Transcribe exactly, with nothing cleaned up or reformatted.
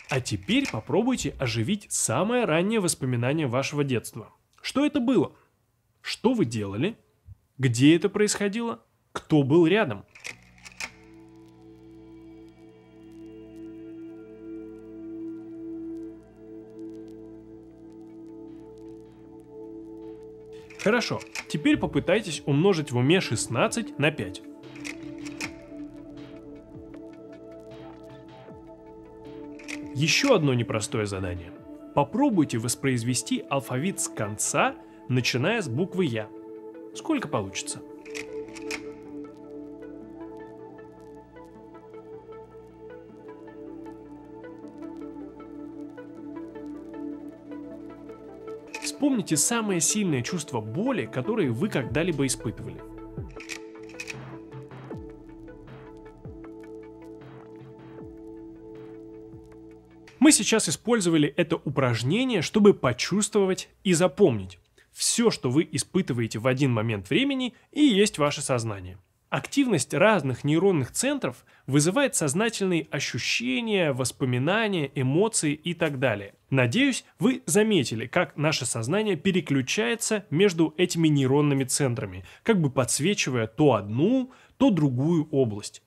А теперь попробуйте оживить самое раннее воспоминание вашего детства. Что это было? Что вы делали? Где это происходило? Кто был рядом? Хорошо, теперь попытайтесь умножить в уме шестнадцать на пять. Еще одно непростое задание. Попробуйте воспроизвести алфавит с конца, начиная с буквы Я. Сколько получится? Вспомните самое сильное чувство боли, которое вы когда-либо испытывали. Мы сейчас использовали это упражнение, чтобы почувствовать и запомнить. Все, что вы испытываете в один момент времени, и есть ваше сознание. Активность разных нейронных центров вызывает сознательные ощущения, воспоминания, эмоции и так далее. Надеюсь, вы заметили, как наше сознание переключается между этими нейронными центрами, как бы подсвечивая то одну, то другую область.